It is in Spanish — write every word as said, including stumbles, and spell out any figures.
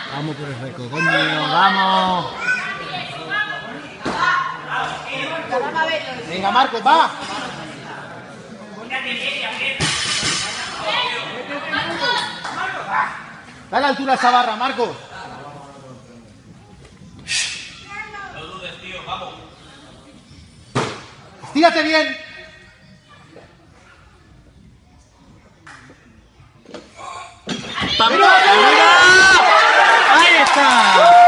Vamos por el récord, coño, vamos. Venga, Marcos, va. Da a la altura esa barra, Marcos. No dudes, tío, vamos. Estírate bien. ¡Arriba! ¡Ahí está!